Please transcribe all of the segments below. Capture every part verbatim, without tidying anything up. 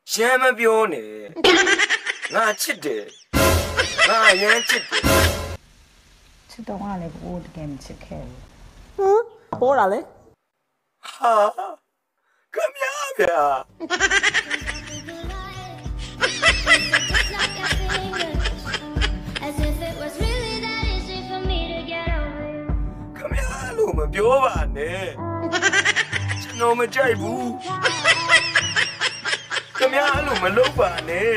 ရှမ်းမပြောနဲ့ငါချစ်တယ်ငါရမ်းချစ်တယ်ချစ်တော့လည်းကိုတကယ်မချစ်ခဲ့ဘူးဟမ်ပေါ်တာလေဟာခမရဗျာခမရလို့မပြောပါနဲ့ကျွန်တော်မကြိုက်ဘူးခမရလို့မလုပ်ပါနဲ့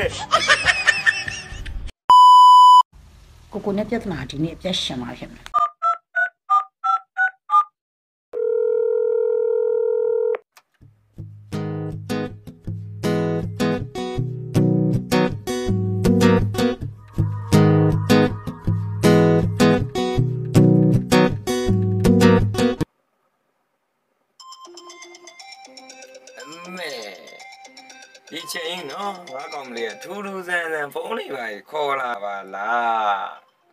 ကိုကိုနဲ့ပြဿနာဒီနေ့အပြတ်ရှင်มาဖြစ်မယ်ဒီချိန်နော်ငါကောင်မလေးထူးထူးဆန်းဆန်းဖုန်းလေးပါခေါ်လာပါလား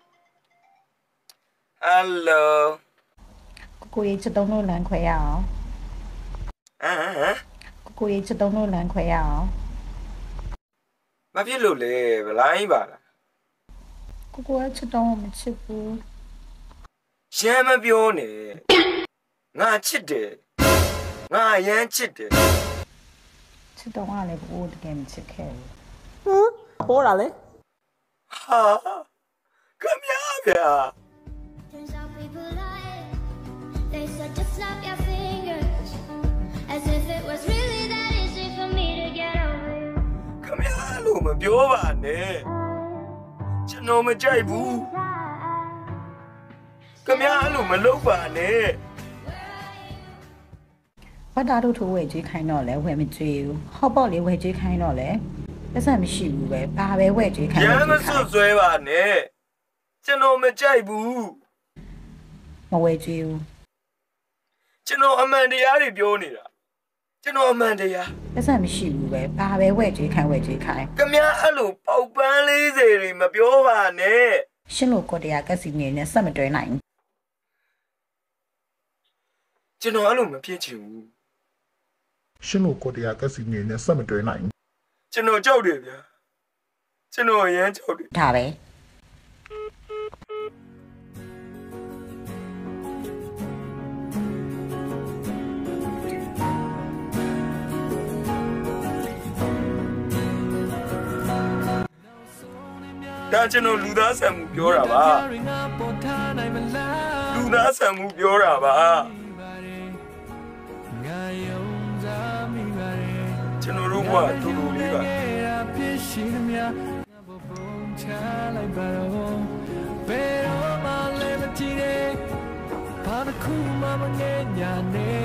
ဟယ်လိုကိုကိုရေးချက်တုံးလို့လမ်းခွဲရအောင်ဟမ်ဟမ်ကိုကိုရေးချက်တုံးလို့လမ်းခွဲရအောင်မဖြစ်လို့လေဗလိုင်းပါလားကိုကိုကချက်တုံးမချစ်ဘူးရမ်းမပြောနဲ့ငါချစ်တယ်ငါရမ်းချစ်တယ်ချစ်တော့လည်းကိုတကယ်မချစ်ခဲ့ဘူးဟမ်ပေါ်တာလေဟာခမရဗျာခမရလို့မပြောပါနဲ့ကျွန်တော်မကြိုက်ဘူးခမရလို့မလုပ်ပါနဲ့ဘာသာတို့ထိုးဝယ်ကြွေးခိုင်းတော့လဲဝယ်မကြွေးဘူးဟော့ပေါ့လေးဝယ်ကြွေးခိုင်းတော့လဲပတ်စံမရှိဘူးပဲဘာပဲဝယ်ကြွေးခိုင်းရမ်းမစွတ်ဆွဲပါနဲ့ကျွန်တော်မကြိုက်ဘူးမဝယ်ကြွေးဘူးကျွန်တော်အမှန်တရားတွေပြောနေတာကျွန်တော်အမှန်တရားပတ်စံမရှိဘူးပဲဘာပဲဝယ်ကြွေးခိုင်းဝယ်ကြွေးခိုင်းခမရအဲ့လိုပေါက်ပန်းလေးစေတွေမပြောပါနဲ့ရှင်းလို့ကိုတရားကက်စီနေနဲ့ဆက်မတွဲနိုင်ကျွန်တော်အဲ့လိုမဖြစ်ချင်ဘူးရှင်းလို့ကိုတရားကက်စီနေနဲ့ဆက်မတွဲနိုင်ကျွန်တော်ကြောက်တယ်ဗျာကျွန်တော်အရမ်းကြောက်တယ်ဒါပဲဒါကျွန်တော်လူသားဆန်မှုပြောတာပါလူသားဆန်မှုပြောတာပါကျွန်တော်တို့ကတူတူလေးပါဖြစ်ရှိသမျှဘဘုံချလိုက်ပါတော့ဘယ်တော့မှလည်းမကြည့်နဲ့ဘာတစ်ခုမှမငဲ့ညာနဲ့